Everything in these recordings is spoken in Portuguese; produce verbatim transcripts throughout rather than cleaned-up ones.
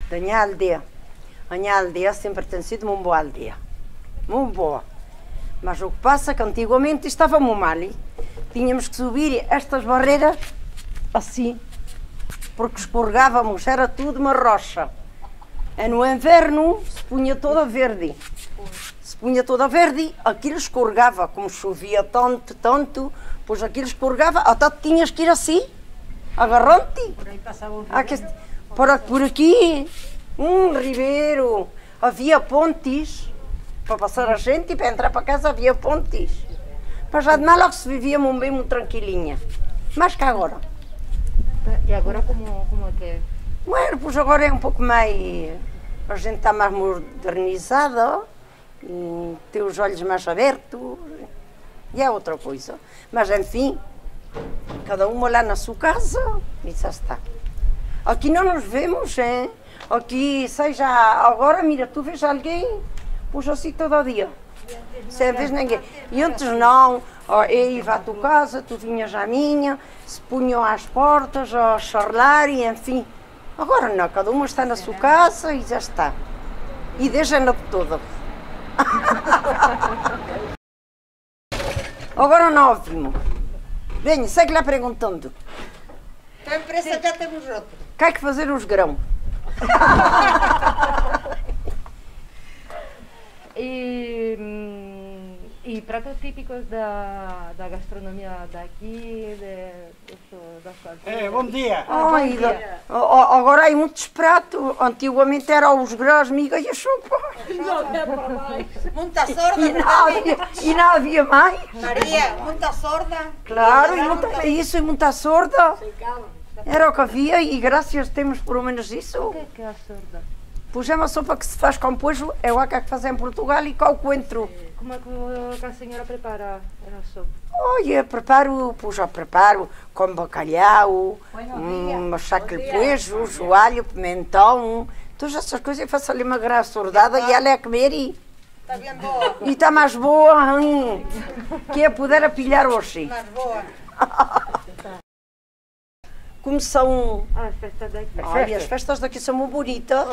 da minha aldeia. A minha aldeia sempre tem sido uma boa aldeia. Muito boa. Mas o que passa é que antigamente estava muito mal. Hein? Tínhamos que subir estas barreiras assim, porque escorregávamos, era tudo uma rocha. E no inverno se punha toda verde. Se punha toda verde, aquilo escorregava, como chovia tanto, tanto, pois aquilo escorregava, até tinhas que ir assim, agarrando-te. Por aí passava o ribeiro. Por, por aqui, um ribeiro, havia pontes, para passar a gente e para entrar para casa havia pontes. Mas já de mal logo se vivia muito bem, muito tranquilinha. Mas que agora? E agora como, como é que é? Bueno, pois agora é um pouco mais... A gente está mais modernizada, e tem os olhos mais abertos, e é outra coisa. Mas, enfim, cada uma lá na sua casa, e já está. Aqui não nos vemos, hein? Aqui, seja agora, mira, tu vês alguém, puxa assim todo dia. Sem vez ninguém. E antes não, ó, eu ia à tua casa, tu vinhas à minha, se punham às portas, a charlar, e enfim. Agora não, cada uma está na sua casa e já está. E deixa-na de todo. Agora não ouvimos. Venha, segue lá perguntando. Então, pressa já temos outro. O que é que fazer os grãos? E, e pratos típicos da, da gastronomia daqui, de, de, das culturas. É, bom dia. Ah, Ai, bom dia. da- agora há muitos pratos. Antigamente eram os grãos, miga e a sopa. Não dá para mais. Muita sorda, E não havia, e não havia mais. Maria, muita sorda. Claro, e muita, isso e muita sorda. Era o que havia e graças temos por menos isso. O que é que é a sorda? Pois é uma sopa que se faz com pojo, é o que fazem em Portugal e com o coentro. Como é que a senhora prepara a sopa? Olha, preparo, pois já preparo com bacalhau, um machaca de pojo, joalho, pimentão, todas essas coisas. Eu faço ali uma graça sordada e ela é a comer e... Está bem boa, E está mais boa, hein, que é poder apilhar hoje. mais boa. Como são... Ah, as festas daqui. Olha, as festas daqui são muito bonitas.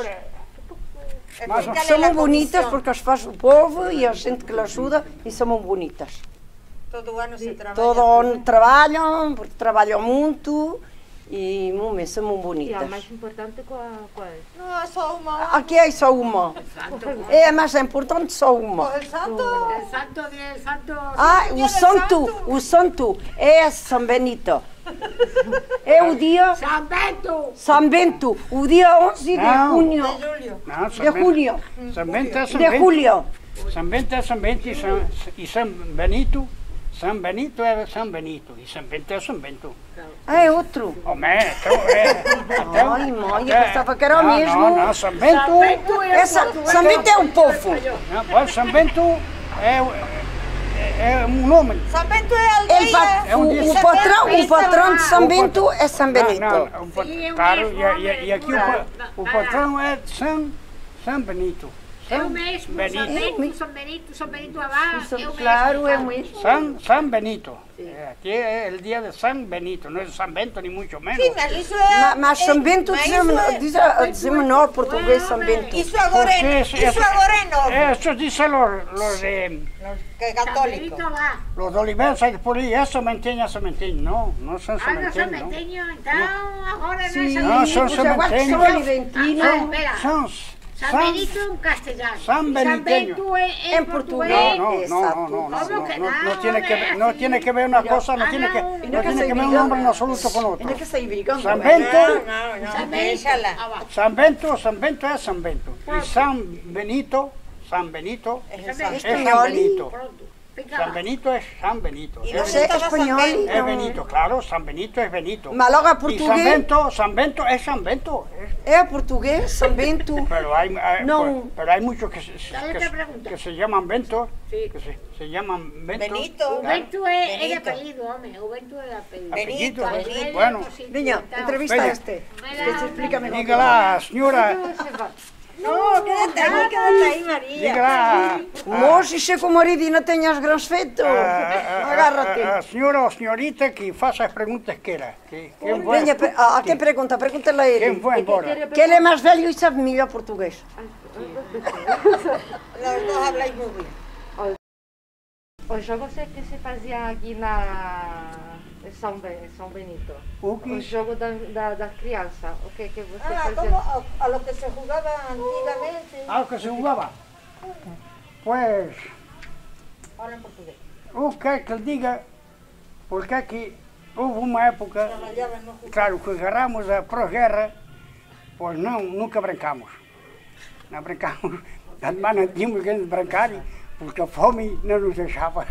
Mas Explícale São la muito bonitas comisión. porque as faz o povo e a gente que lhe ajuda e são muito bonitas. Todo ano se trabalha. Todo ano trabalham, porque trabalham muito e muito, são muito E a bonitas. mais importante qual, qual é? Não, é só uma. Aqui é só uma. É a mais importante, só uma. O santo. El santo de santo. Ah, o santo, o santo é São Benito. É o dia San Bento. São Bento, o dia onze de Não. junho. De julho. Não, De julho. São Bento é São De Bento. julho. São Bento é São Bento e São, e São Benito. São Benito é São Benito e São Bento é São Bento. Ah, é outro. Homem, então é. Então, Ai, mãe, eu é. pensava que era o Não, mesmo. Não, não, São Bento. Essa, São Bento é o povo. Não, pois, São Bento é, é, é um nome. São Bento é Ele aldeia. pa- É um o, dia- o patrão, o patrão de São Bento é São Não, Benito. não, um pat- Sim, é o claro, mesmo e, e, homem. e aqui o, pa- o patrão é São, São Benito. É São o mesmo. Benito. São Bento, São Benito, São Benito abaixo. É o mesmo. Claro, é o mesmo. San, San Benito. Eh, Aquí es el día de San Benito, no es San Bento ni mucho menos. Sim, mas isso é. Ma- Mas São Bento mas dizemos, isso é- diz a- dizemos nós, português, São Bento. Isso agora é. Porque es- Isso es- agora é novo. Eso dicen los, los de Que é San católico. Benito lá. los de Olivenza y por ahí, eso menteño, eso menteño. No, no son Ah, não são sementeños, no. Bentenho, então agora não é Sim, San Não, Benito. são pois agora que são sementeños. oliventinos. Ah, espera. Son San San- Benito en castellano. San Beniteño. Bento en, en En portugués. portugués. No, no, no, Exacto. no, no, no, ¿Cómo que no, no? no tiene que ver, no Así. tiene que ver una cosa, no Ah, tiene que, no. no Y no que tiene se que ver un diga. nombre en absoluto con otro. Tiene que sair brigando. San ¿verdad? Bento, Não, não, não. San Benito. Deixa-la. Abajo. San Bento, San Bento es San Bento. Y San Benito, San Benito É es San- San Espanhol. Benito. Pronto. Fica San lá. Benito es San Benito. E Es, Você você é estava espanhol? San Bento. es Benito, claro, San Benito es Benito. Mas logo a Y San português, Bento, San Bento es San Bento. es- é português, São Bento. pero hay, hay- No. pues, pero hay muchos que se, Dale que, otra se- pregunta. que se llaman Bento, Sí. que se, se llaman Bento. Benito. O Bento é, é de Benito. apelido, homem. O Bento é de apelido. Benito, Apellido, Benito. bueno. Venha, entrevista a Venha. este. Venha. Este explica melhor. Diga lá, señora, Onde você vai? Não, Oh, quédate aí, quédate aí, Maria. Diga lá. Hoje chega o marido e não tem as grãos feitos. a- a- Agarra-te. A, a senhora ou senhorita que faça as perguntas que queira. Que, que eu vou- Venha, pe- ah, a quem pergunta? Pergunta-lhe a que eu ele. vou embora. Que ele é mais velho e sabe melhor português. Los dos habláis muy bien. Os jogos que se faziam aqui na em São, Ben- São Benito. O que? O jogo da, da, da criança. O que que você Ah, fazia? como a, a lo que se jugaba antiguamente. Algo que se jugaba. Pues, Ahora en portugués. o que é que lhe diga, porque é que houve uma época, Trabajaban, no jugaban. claro, que agarramos a pró-guerra, pois não, nunca brincamos. Não brincamos, mas não tínhamos que brincar, porque a fome não nos deixava.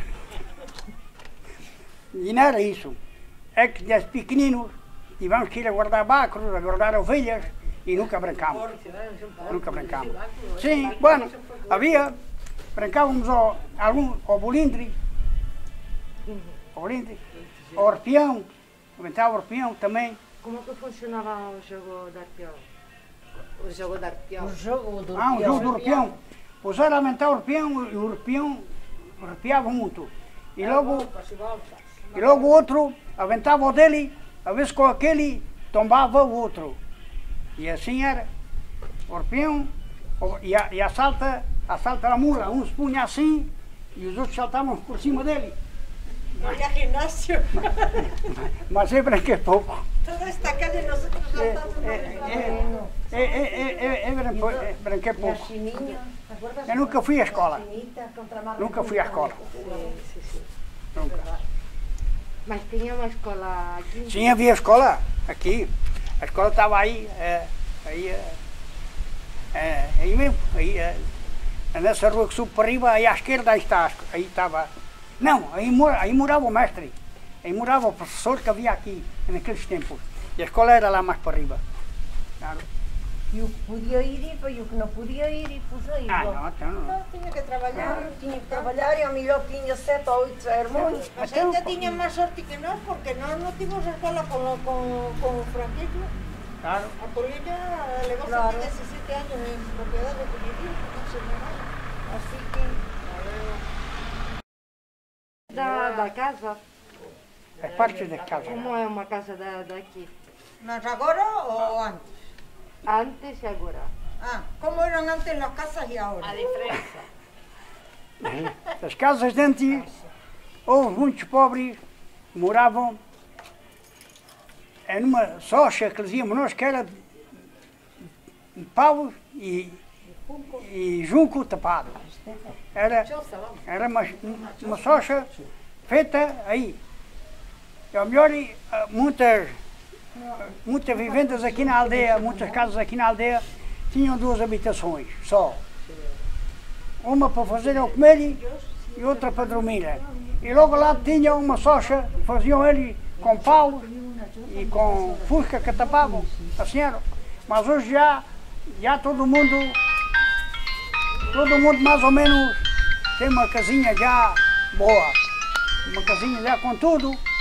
E não era isso. É que desde pequeninos tivemos que ir a guardar bacros, a guardar ovelhas e nunca brincamos. Nunca brincamos. Sim, bueno, havia, brincávamos ao, algum, ao bolindre, ao bolindre, ao arpeão, aventava o arpeão também. Como que funcionava o jogo da peão? O jogo da peão. O jogo do Ah, um jogo do arpeão. Pois era aumentar o arpeão e o arpeão arpeava muito. E logo, e logo o outro aventava o dele, a ver se com aquele tombava o outro. E assim era. O arpeão o- e a, e a salta, a salta da mula. Um se punha assim e os outros saltavam por cima dele. No había gimnasio. Mas eu brinquei pouco. Toda esta calle nosotros saltamos. É, é, é, é, é, é, brin- é, brinquei pouco. Eu nunca fui à escola. Nunca fui à escola. Nunca. Mas tinha uma escola aqui? Sim, havia escola aqui. A escola estava aí, é, aí, é, é, aí mesmo, aí, é, nessa rua que sube para riba, aí à esquerda, aí está, a esco- aí estava. Não, aí, mora, aí morava o mestre, aí morava o professor que havia aqui, naqueles tempos. E a escola era lá mais para riba. Claro. E o que podia ir, e o que não podia ir, e pus aí. Ah, não, então não. No, tenía que trabajar. Tinha que trabalhar e ao melhor tinha sete ou oito irmãos. Mas ainda tinha más sorte que nós, porque nós não tivemos escola con, lo- con, con o franquismo. Claro. A Polilla levou Claro. diecisiete años en propiedad de Polilla, no sé nada. Así que... Da, da casa? É parte da casa. Como é uma casa da, daqui? ¿Mas agora ou antes? Antes e agora? Ah, como eran antes las casas y ahora? As casas de antes, houve muitos pobres que moravam em uma socha que dizíamos nós que era de pau e, e junco tapado. Era, era uma, uma socha feita aí. E ao melhor, eh, muitas, muitas vivendas aqui na aldeia, muitas casas aqui na aldeia, tinham duas habitações só. Uma para fazer o comer e outra para dormir. E logo lá tinham uma socha, faziam eles com pau e com fusca que tapavam, assim era. Mas hoje já, já todo mundo, todo mundo mais ou menos tem uma casinha já boa. Uma casinha já com tudo.